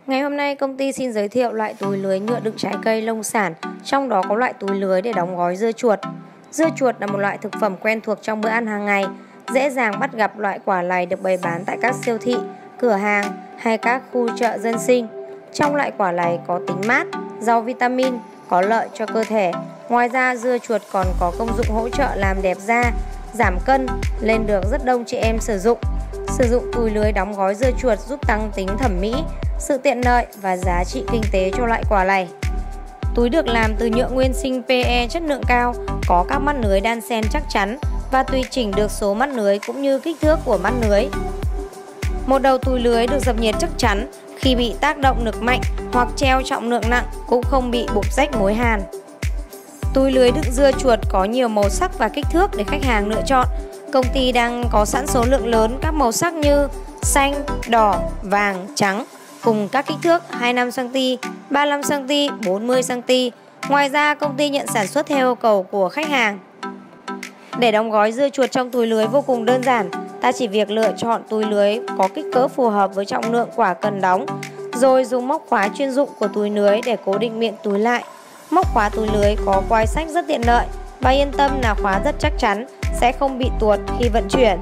Ngày hôm nay công ty xin giới thiệu loại túi lưới nhựa đựng trái cây nông sản, trong đó có loại túi lưới để đóng gói dưa chuột. Dưa chuột là một loại thực phẩm quen thuộc trong bữa ăn hàng ngày, dễ dàng bắt gặp loại quả này được bày bán tại các siêu thị, cửa hàng hay các khu chợ dân sinh. Trong loại quả này có tính mát, giàu vitamin, có lợi cho cơ thể. Ngoài ra dưa chuột còn có công dụng hỗ trợ làm đẹp da, giảm cân nên được rất đông chị em sử dụng. Sử dụng túi lưới đóng gói dưa chuột giúp tăng tính thẩm mỹ, sự tiện lợi và giá trị kinh tế cho loại quả này. Túi được làm từ nhựa nguyên sinh PE chất lượng cao, có các mắt lưới đan xen chắc chắn và tùy chỉnh được số mắt lưới cũng như kích thước của mắt lưới. Một đầu túi lưới được dập nhiệt chắc chắn, khi bị tác động lực mạnh hoặc treo trọng lượng nặng cũng không bị bục rách mối hàn. Túi lưới đựng dưa chuột có nhiều màu sắc và kích thước để khách hàng lựa chọn. Công ty đang có sẵn số lượng lớn các màu sắc như xanh, đỏ, vàng, trắng cùng các kích thước 25cm, 35cm, 40cm. Ngoài ra công ty nhận sản xuất theo yêu cầu của khách hàng. Để đóng gói dưa chuột trong túi lưới vô cùng đơn giản, ta chỉ việc lựa chọn túi lưới có kích cỡ phù hợp với trọng lượng quả cần đóng, rồi dùng móc khóa chuyên dụng của túi lưới để cố định miệng túi lại. Móc khóa túi lưới có quai xách rất tiện lợi và yên tâm là khóa rất chắc chắn, sẽ không bị tuột khi vận chuyển.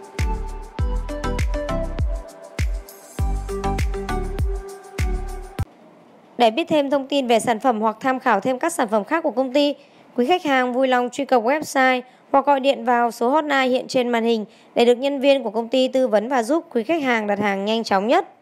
Để biết thêm thông tin về sản phẩm hoặc tham khảo thêm các sản phẩm khác của công ty, quý khách hàng vui lòng truy cập website hoặc gọi điện vào số hotline hiện trên màn hình để được nhân viên của công ty tư vấn và giúp quý khách hàng đặt hàng nhanh chóng nhất.